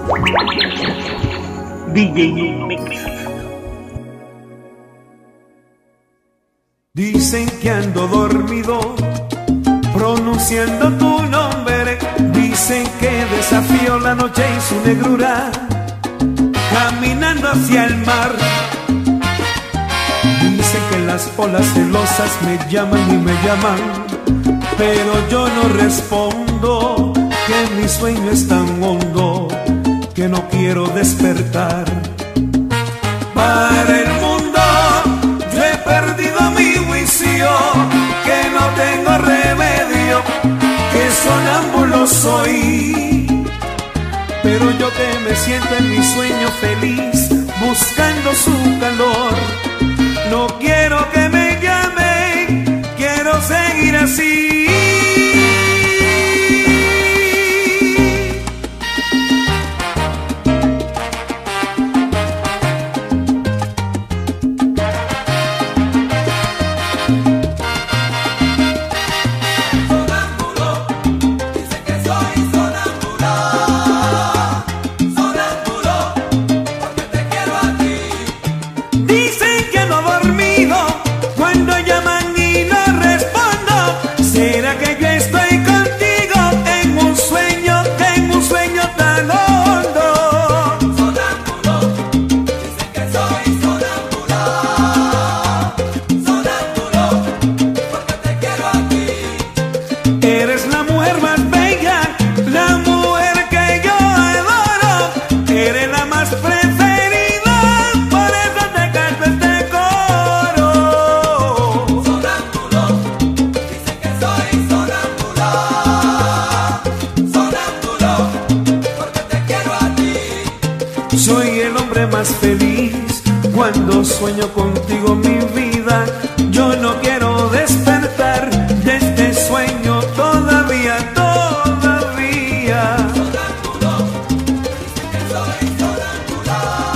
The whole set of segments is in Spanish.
DJ Mix. Dicen que ando dormido pronunciando tu nombre. Dicen que desafío la noche y su negrura caminando hacia el mar. Dicen que las olas celosas me llaman y me llaman, pero yo no respondo, que mi sueño es tan hondo que no quiero despertar. Para el mundo yo he perdido mi juicio, que no tengo remedio, que sonámbulo soy. Pero yo que me siento en mi sueño feliz, buscando su calor, no quiero que me llamen, quiero seguir así. Soy el hombre más feliz cuando sueño contigo, mi vida. Yo no quiero despertar de este sueño todavía, todavía. Sonámbulo, dicen que soy sonámbula.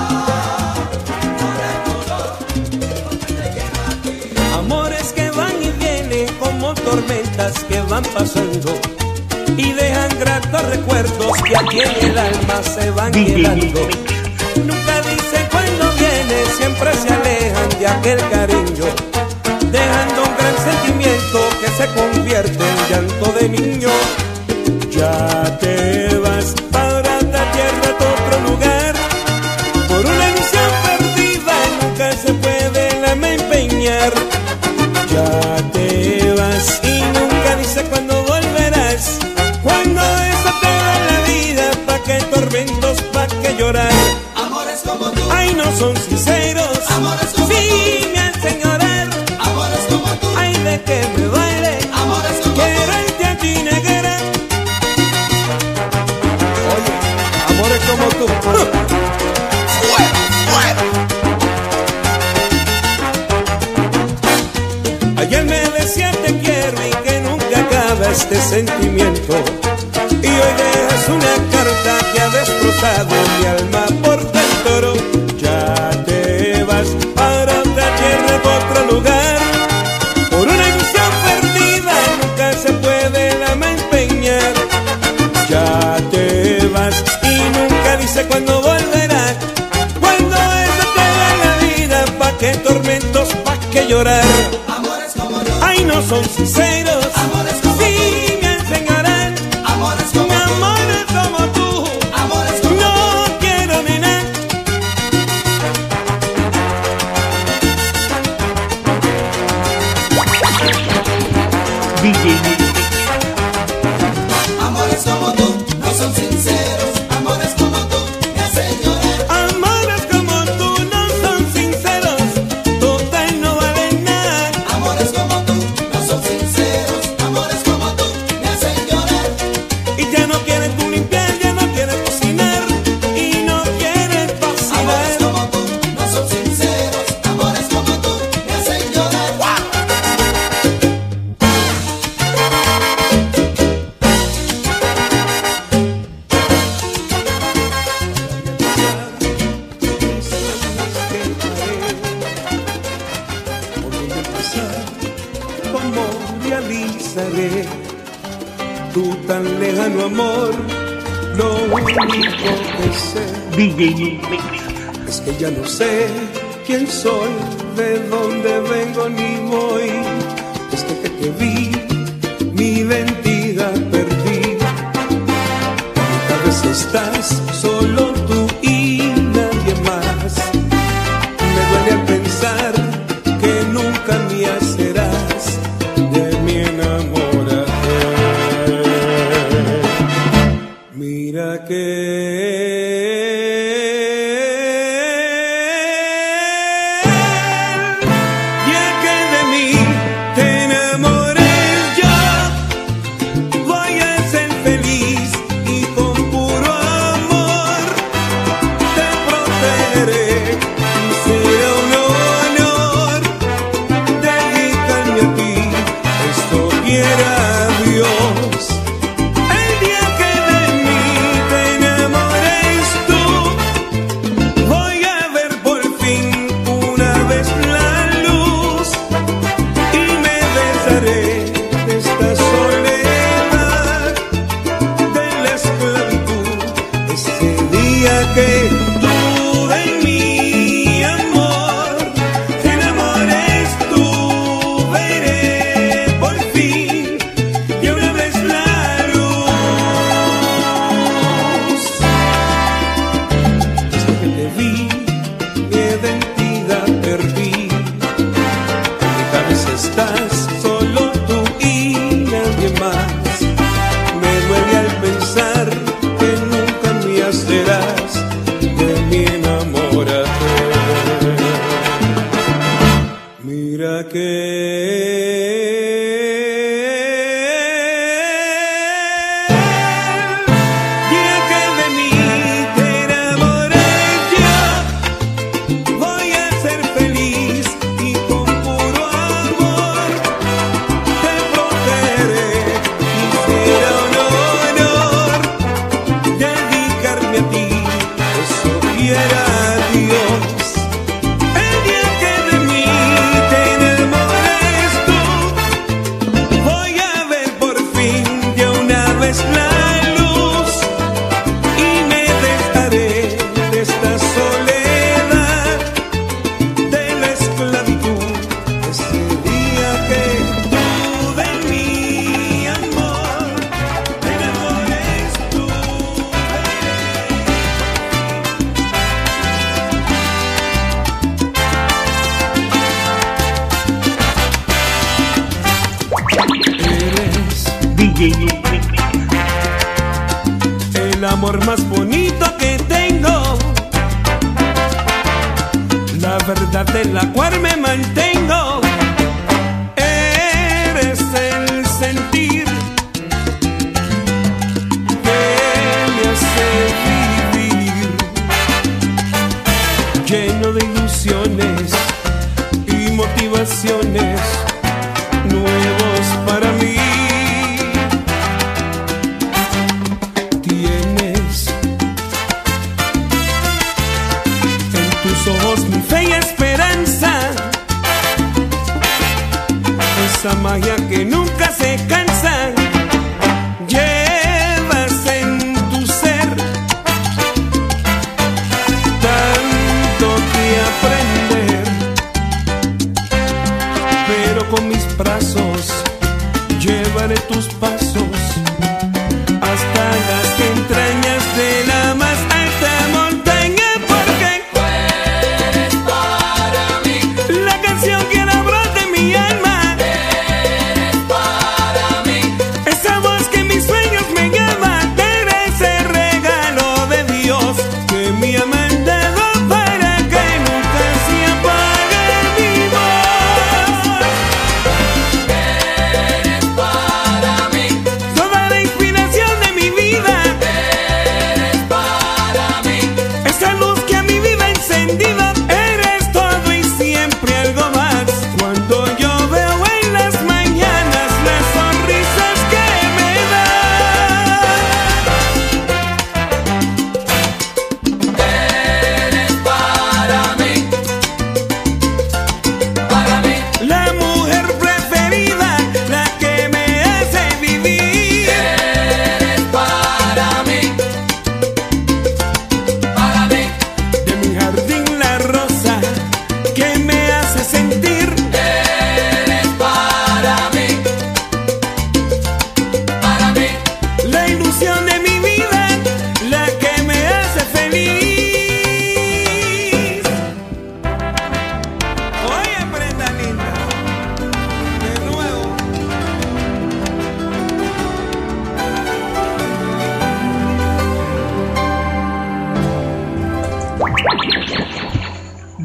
Sonámbulo, porque te quiero a ti. Amores que van y vienen como tormentas que van pasando y dejan gratos recuerdos que aquí en el alma se van quedando. Nunca dicen cuando viene, siempre se alejan de aquel cariño, dejando un gran sentimiento que se convierte en llanto de niño. Ya te vas para otra tierra, a otro lugar, por una ilusión perdida, nunca se puede la empeñar. Ya te vas y nunca dice cuándo volverás, cuando eso te da la vida, pa' que tormentos, pa' que llorar. Amores como tú, ay, no son sinceros, amores como sí me hacen llorar. amores como tú, Ay, de que me duele amores como quererte a ti, negra. Oye, amores como tú. fuera, fuera. Ayer me decía te quiero y que nunca acaba este sentimiento, y hoy dejas una carta que ha destrozado mi alma por dentro. Ya te vas para otra tierra, para otro lugar, por una ilusión perdida, nunca se puede la empeñar. Ya te vas y nunca dice cuándo volverás, cuando eso te da la vida, pa' que tormentos, pa' que llorar. Amores como tú, Ay, no son sinceros, amores como sí me hacen llorar. amores como tú, Amores como tú, amores como no quiero ni nada. DJ Mix. amores como tú, no son sinceros. Amores como tú, me hacen llorar. Amores como tú no son sinceros, total no valen nada. Amores como tú, no son sinceros. Lo único que sé DJ Mix. es que ya no sé quién soy, de dónde vengo ni voy. Desde que te vi, mi identidad perdí. Tal vez estás solo tú y nadie más. Me duele al pensar que nunca mía serás, de mi enamorada. Mira que el amor más bonito que tengo, la verdad de la cual me mantengo. Eres el sentir que me hace vivir, lleno de ilusiones y motivaciones nuevos para mí. Mi fe y esperanza, esa magia que nunca se cansa, llevas en tu ser tanto que aprender,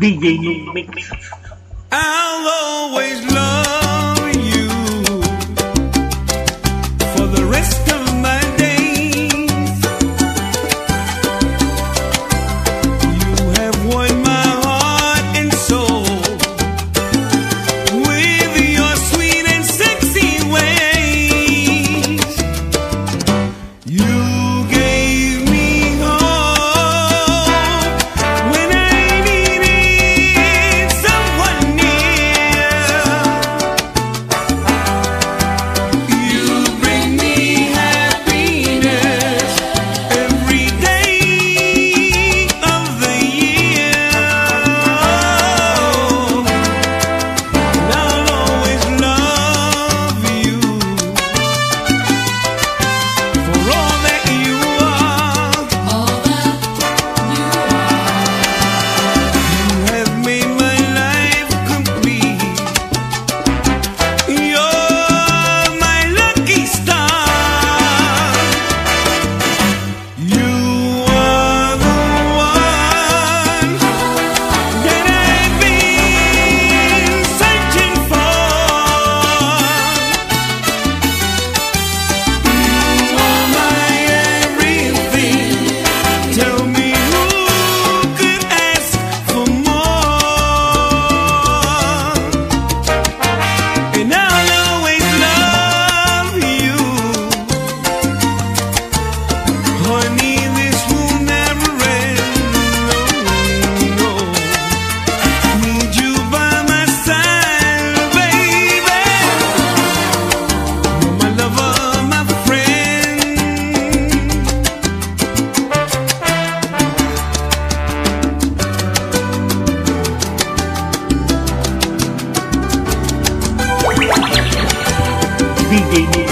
DJ Mix. I'll always love you for the rest of my days. You have won my heart and soul with your sweet and sexy ways. You gave me hope when I needed someone near. You bring me happiness every day of the year. And I'll always love you for all that you are. You have made my life complete. You're my lucky star. You are the one that I've been searching for. You are my everything. Tell me who could ask for more? And I'll always love you. Honey, this will never end. No, no. Need you by my side, baby. You're my lover, my friend. DJ Mix.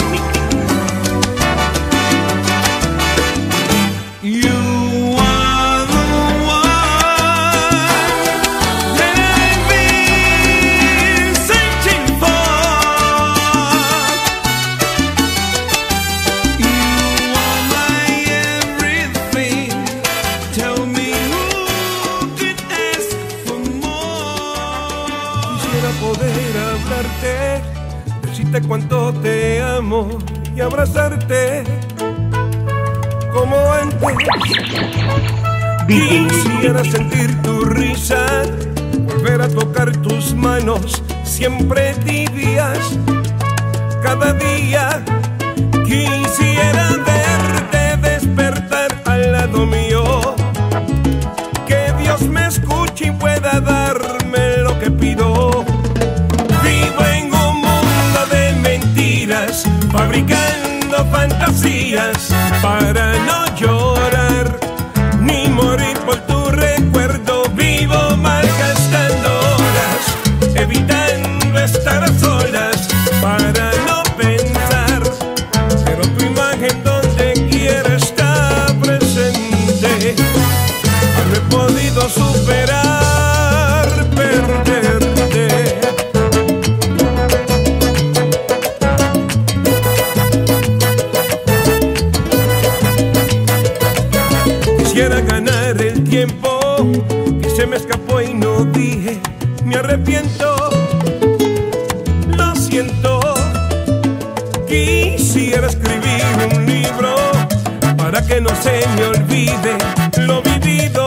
You are the one that I've been searching for. You are my everything. Tell me who could ask for more. Quisiera poder hablarte, decirte cuánto te amo y abrazarte como antes. DJ Mix. Quisiera sentir tu risa, volver a tocar tus manos, siempre tibias, cada día. Quisiera verte despertar al lado mío, que Dios me escuche y pueda darme lo que pido. Vivo en un mundo de mentiras, fabricando fantasías para no llorar ni morir por tu recuerdo. Vivo malgastando horas, evitando estar a solas para no pensar, pero tu imagen donde quiera está presente. No he podido superar perderte. Quisiera ganar el tiempo que se me escapó y no dije. Me arrepiento, lo siento. Quisiera escribir un libro para que no se me olvide lo vivido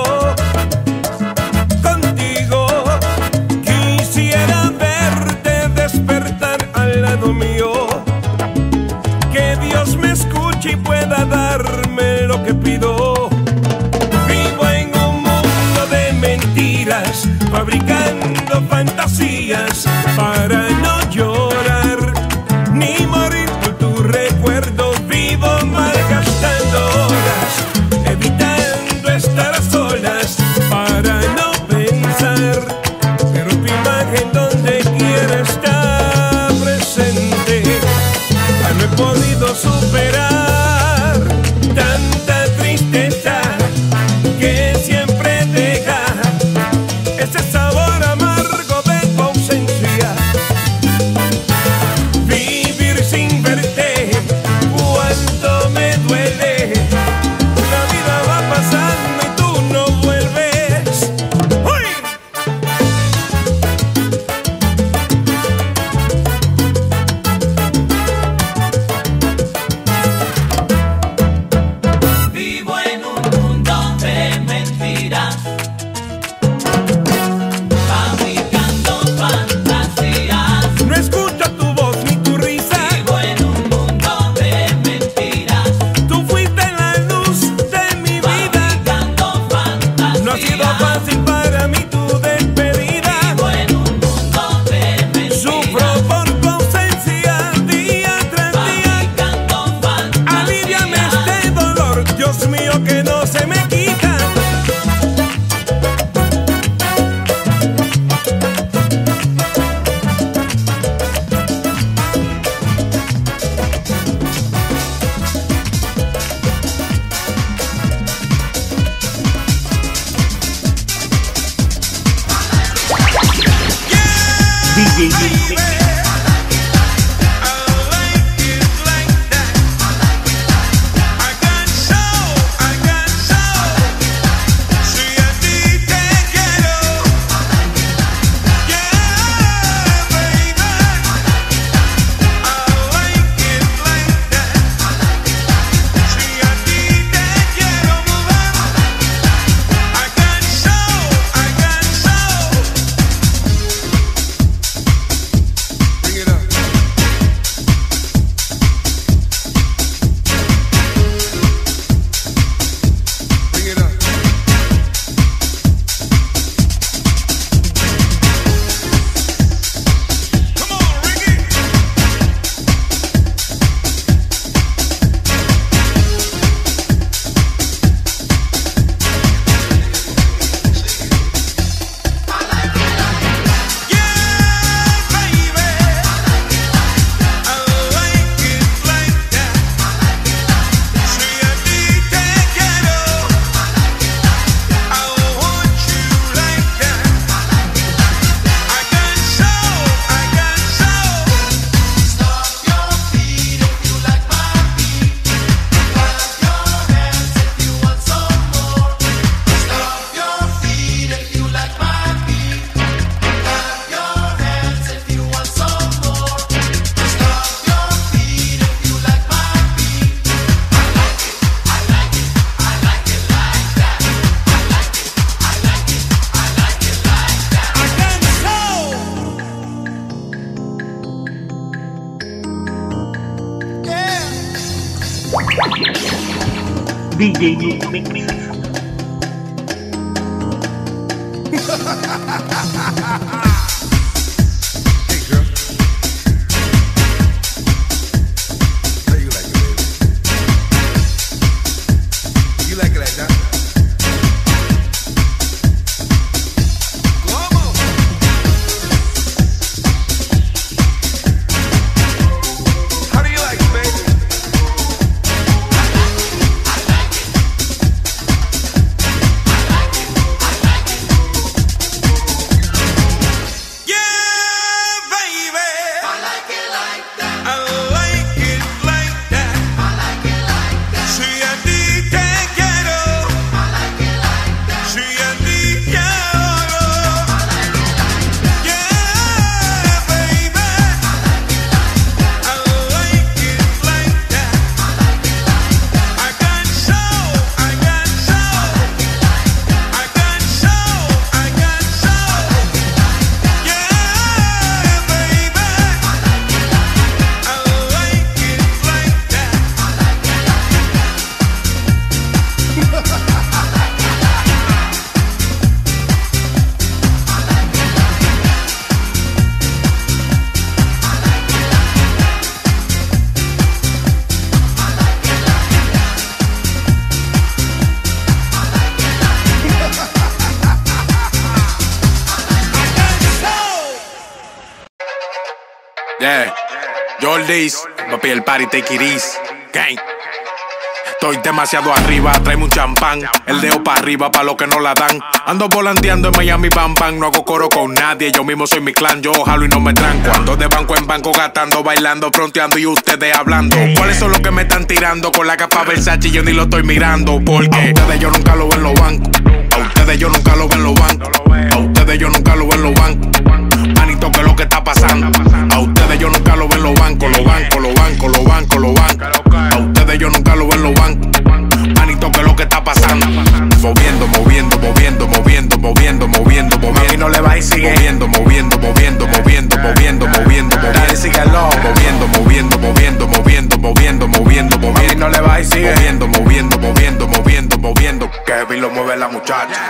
contigo. Quisiera verte despertar al lado mío, que Dios me escuche y pueda darme lo que pido. Vivo en un mundo de mentiras, fabricando fantasías para no llorar ni morir por tu recuerdo. Vivo malgastando horas, evitando estar a solas para no pensar, pero tu imagen donde quiera está presente. No he podido superar DJ Nick Mix. DJ Nick Mix. Yeah, Jordies, papi, el party take it easy. Gang. Estoy demasiado arriba, tráeme un champán. El dedo para arriba, pa' los que no la dan. Ando volanteando en Miami, bam, bam. No hago coro con nadie, yo mismo soy mi clan. Yo jalo y no me tranco. Ando de banco en banco, gastando, bailando, fronteando y ustedes hablando. ¿Cuáles son los que me están tirando? Con la capa Versace yo ni lo estoy mirando. Porque a ustedes yo nunca lo veo en los bancos. A ustedes yo nunca lo veo en los bancos. A ustedes yo nunca lo veo en los bancos. Manito, ¿qué es lo que está pasando? A ustedes yo nunca lo veo en los bancos. Los bancos, los bancos, los bancos, los bancos. A ustedes yo nunca lo veo en los bancos. Manito, ¿qué es lo que está pasando? Moviendo, moviendo, moviendo, moviendo, moviendo, moviendo, moviendo. Y no le va y sigue moviendo, moviendo, moviendo, moviendo, moviendo, moviendo, moviendo. Síguelo. Moviendo, moviendo, moviendo, moviendo, moviendo, moviendo, moviendo. Y no le va y sigue moviendo, moviendo, moviendo, moviendo, moviendo. Que bien lo mueve la muchacha.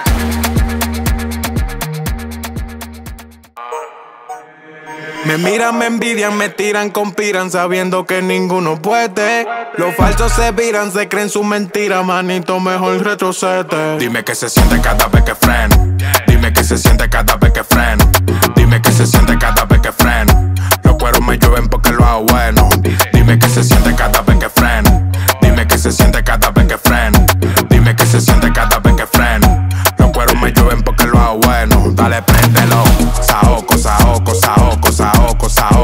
Me miran, me envidian, me tiran, conspiran, sabiendo que ninguno puede. Los falsos se viran, se creen su mentira, manito, mejor retrocede. Dime qué se siente cada vez que freno. Dime qué se siente cada vez que freno. Dime qué se siente cada vez que freno. Los cueros me llueven porque lo hago bueno. Dime qué se siente cada vez que freno. Dime qué se siente cada vez que freno. Dime qué se siente cada vez que freno. Los cueros me llueven porque lo hago bueno. Dale, préndelo. Saoco, saoco, saoco, saoco. cosa